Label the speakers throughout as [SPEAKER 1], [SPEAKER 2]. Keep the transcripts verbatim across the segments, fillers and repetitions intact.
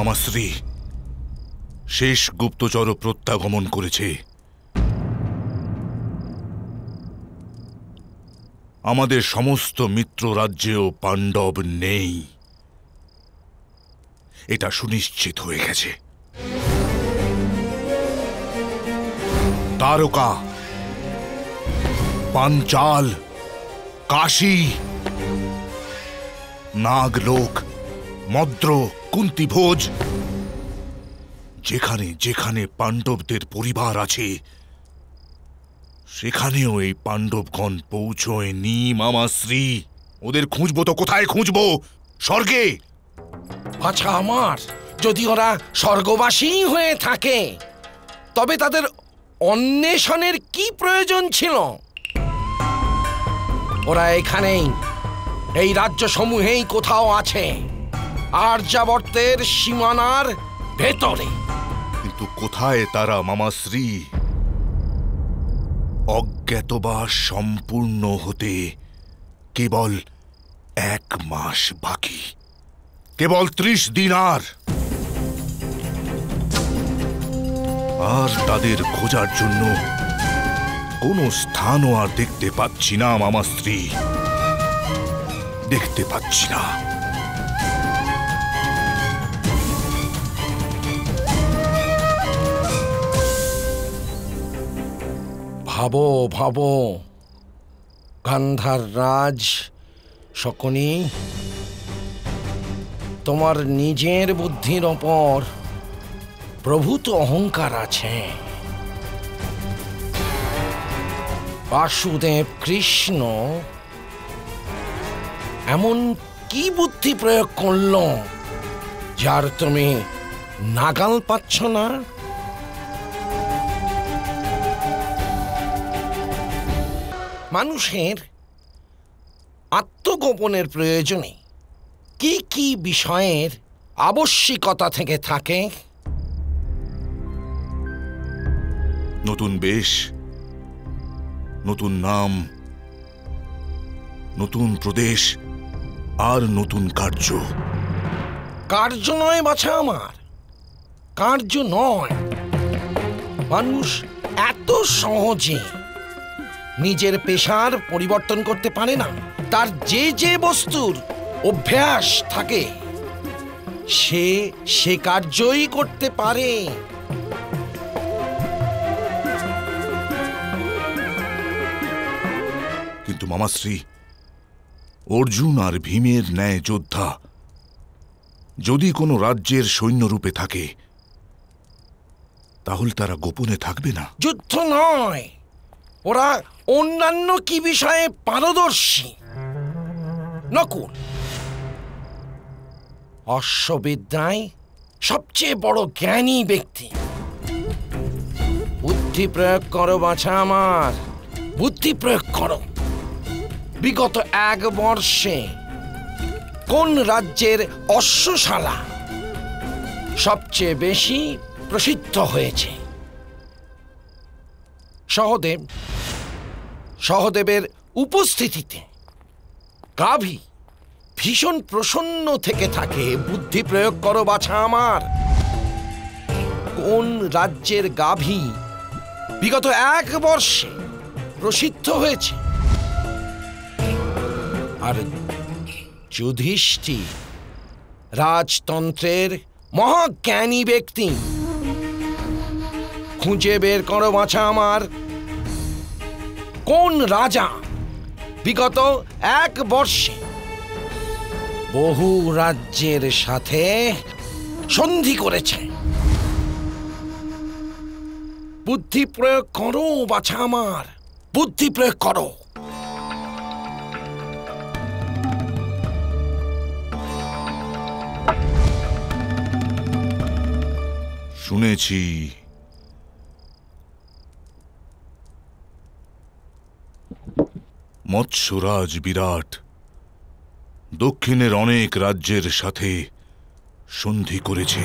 [SPEAKER 1] মামাশ্রী, শেষ গুপ্তচর প্রত্যাগমন করেছে। আমাদের সমস্ত মিত্র রাজ্যেও পাণ্ডব নেই, এটা সুনিশ্চিত হয়ে গেছে। তারকা, পাঞ্চাল, কাশী, নাগলোক, মদ্র, কুন্তিভোজ, যেখানে যেখানে পাণ্ডবদের পরিবার আছে সেখানেও এই পাণ্ডবগণ পৌঁছয়নি মামাশ্রী। ওদের খুঁজবো তো কোথায় খুঁজবো? স্বর্গে?
[SPEAKER 2] আচ্ছা, আমার যদি ওরা স্বর্গবাসী হয়ে থাকে তবে তাদের অন্বেষণের কি প্রয়োজন ছিল? ওরা এখানেই, এই রাজ্য সমূহেই কোথাও আছে, আর্যাবর্তের সীমানার ভেতরে।
[SPEAKER 1] কিন্তু কোথায় তারা মামাশ্রী? অজ্ঞাতবাস সম্পূর্ণ হতে কেবল এক মাস বাকি, কেবল ত্রিশ দিন। আর আর তাদের খোঁজার জন্য কোনো স্থানও আর দেখতে পাচ্ছি না মামাশ্রী, দেখতে পাচ্ছি না।
[SPEAKER 2] ভাবো ভাবো গান্ধার রাজ শকুনি, তোমার নিজের বুদ্ধির ওপর প্রভূত অহংকার আছে। বাসুদেব কৃষ্ণ এমন কি বুদ্ধি প্রয়োগ করল যার তুমি নাগাল পাচ্ছ না? মানুষের আত্মগোপনের প্রয়োজনে কি কি বিষয়ের আবশ্যিকতা থেকে থাকে?
[SPEAKER 1] নতুন বেশ, নতুন নাম, নতুন প্রদেশ আর নতুন কার্য।
[SPEAKER 2] কার্য নয় বাছা আমার, কার্য নয়। মানুষ এত সহজে নিজের পেশার পরিবর্তন করতে পারে না। তার যে যে বস্তুর অভ্যাস থাকে সে সে কার্যই করতে পারে।
[SPEAKER 1] কিন্তু মামাশ্রী, অর্জুন আর ভীমের ন্যায় যোদ্ধা যদি কোনো রাজ্যের সৈন্যরূপে থাকে তাহলে তারা গোপনে থাকবে না?
[SPEAKER 2] যুদ্ধ নয়, ওরা অন্যান্য কি বিষয়ে পারদর্শী। নকুল অশ্ববিদ্যায় সবচেয়ে বড় জ্ঞানী ব্যক্তি। বুদ্ধি প্রয়োগ করো বাছা আমার, বুদ্ধি প্রয়োগ করো। বিগত এক বর্ষে কোন রাজ্যের অশ্বশালা সবচেয়ে বেশি প্রসিদ্ধ হয়েছে? সহদেব, সহদেবের উপস্থিতিতে গাভী ভীষণ প্রসন্ন থেকে থাকে। বুদ্ধি প্রয়োগ করো বাছা আমার। কোন রাজ্যের গাভী বিগত এক বর্ষে প্রসিদ্ধ হয়েছে? আর যুধিষ্ঠির রাজতন্ত্রের মহাজ্ঞানী ব্যক্তি। খুঁজে বের করো বাছা আমার, কোন রাজা বিগত এক বর্ষে বহু রাজ্যের সাথে সন্ধি করেছে? বুদ্ধি প্রয়োগ করো বাছা আমার, বুদ্ধি প্রয়োগ করো।
[SPEAKER 1] শুনেছি মৎস্যরাজ বিরাট দক্ষিণের অনেক রাজ্যের সাথে সন্ধি করেছে।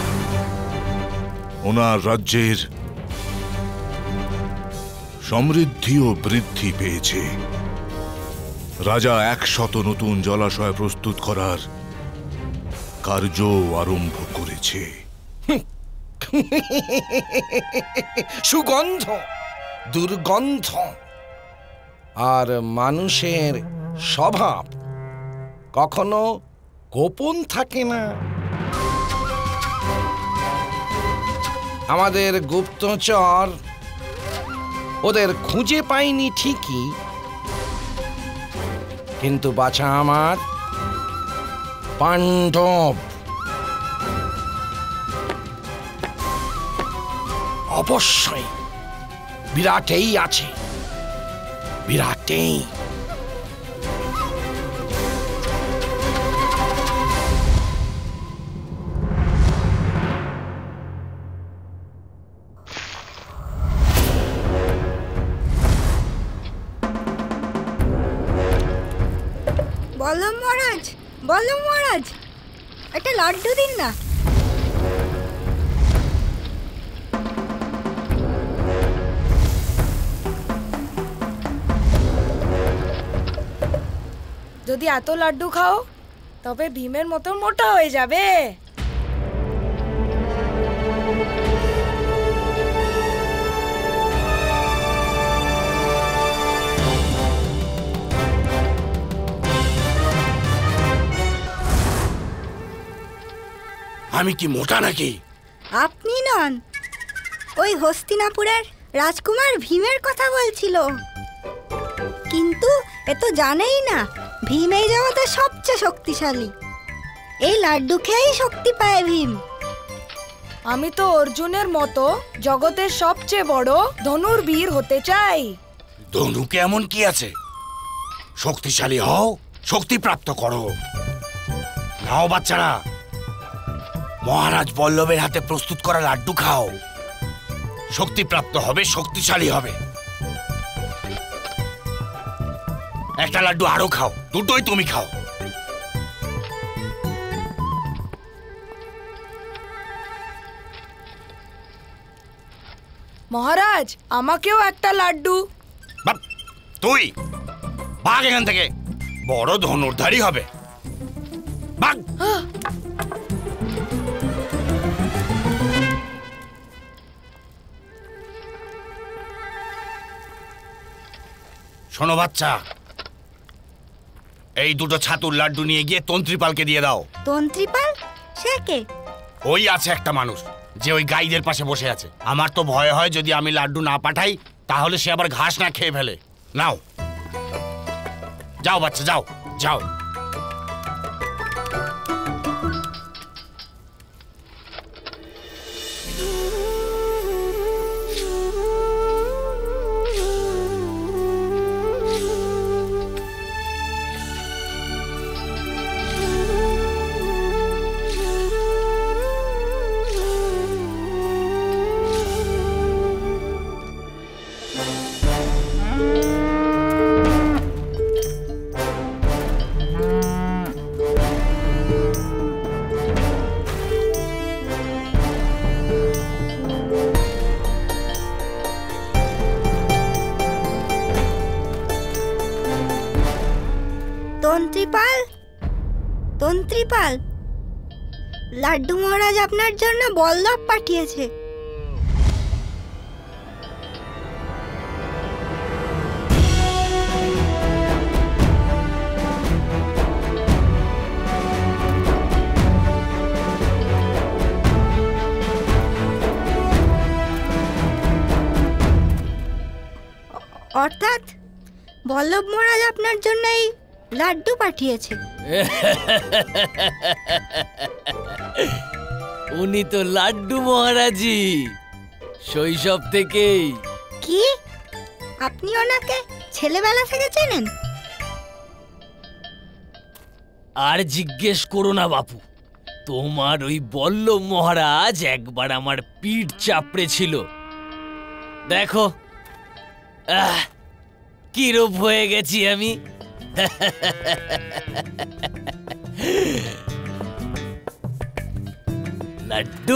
[SPEAKER 1] ওনার রাজ্যের সমৃদ্ধিও বৃদ্ধি পেয়েছে। রাজা একশত নতুন জলাশয় প্রস্তুত করার কার্য আরম্ভ করেছে।
[SPEAKER 2] সুগন্ধ, দুর্গন্ধ, আর মানুষের স্বভাব কখনো গোপন থাকে না। আমাদের গুপ্তচর ওদের খুঁজে পায়নি ঠিকই, কিন্তু বাছা আমার, পাণ্ডব অবশ্যই বিরাটেই আছে, বিরাটেই।
[SPEAKER 3] বলো মহারাজ, বলো মহারাজ, একটা লাড্ডু দিন না।
[SPEAKER 4] যদি এত লাড্ডু খাও তবে ভীমের মতো মোটা হয়ে যাবে।
[SPEAKER 2] আমি কি মোটা নাকি?
[SPEAKER 3] আপনি নন, ওই হস্তিনাপুরের রাজকুমার ভীমের কথা বলছিল। কিন্তু এ তো জানেই না ভীম এই জগতে সবচেয়ে শক্তিশালী। এই লাড্ডু খেয়েই শক্তি পায় ভীম।
[SPEAKER 4] আমি তো অর্জুনের মতো জগতের সবচেয়ে বড় ধনুর্বীর হতে চাই।
[SPEAKER 2] ধনুকে এমন কি আছে? শক্তিশালী হও, শক্তি প্রাপ্ত করো। নাও বাচ্চারা, মহারাজ বল্লভের হাতে প্রস্তুত করা লাড্ডু খাও। শক্তি প্রাপ্ত হবে, শক্তিশালী হবে। একটা লাড্ডু আরো খাও, দুটোই তুমি খাও।
[SPEAKER 4] মহারাজ, আমাকেও একটা লাড্ডু।
[SPEAKER 2] বাপ, তুই ভাগ এখান থেকে, বড় ধনুর্ধারী হবে। ভাগ। শোনো বাচ্চা, এই দুটো ছাতুর লাড্ডু নিয়ে গিয়ে তন্ত্রীপালকে দিয়ে দাও।
[SPEAKER 3] তন্ত্রীপাল? সে কে?
[SPEAKER 2] ওই আছে একটা মানুষ যে ওই গাইদের পাশে বসে আছে। আমার তো ভয় হয় যদি আমি লাড্ডু না পাঠাই তাহলে সে আবার ঘাস না খেয়ে ফেলে। নাও, যাও বাচ্চা, যাও যাও।
[SPEAKER 3] তন্ত্রীপাল, তন্ত্রীপাল, লাড্ডু মহারাজ আপনার জন্য বল্লভ পাঠিয়েছে। অর্থাৎ বল্লভ মহারাজ আপনার জন্য এই লাড্ডু পাঠিয়েছে।
[SPEAKER 5] উনি তো লাড্ডু মহারাজই শৈশব থেকেই।
[SPEAKER 3] কি? আপনি ওনাকে ছেলেবেলা থেকে চেনেন?
[SPEAKER 5] আর জিজ্ঞেস করো না বাপু, তোমার ওই বল্লভ মহারাজ একবার আমার পিঠ চাপড়ে ছিল। দেখো আহ কি রূপ হয়ে গেছি আমি। লাড্ডু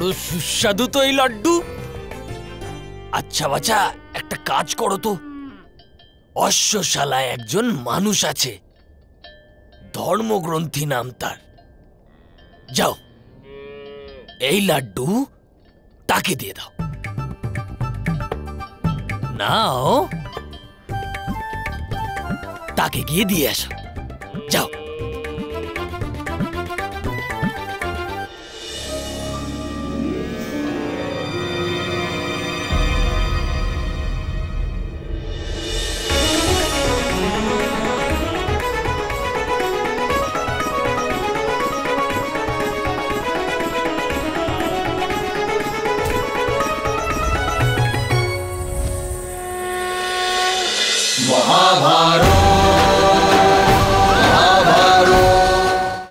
[SPEAKER 5] বড় সুস্বাদু তো এই লাড্ডু। আচ্ছা বাছা, একটা কাজ করো তো। অশ্বশালায় একজন মানুষ আছে, ধর্মগ্রন্থি নাম তার। যাও, এই লাড্ডু তাকে দিয়ে দাও। নাও, তাকে গিয়ে দিয়ে আসো। যাও।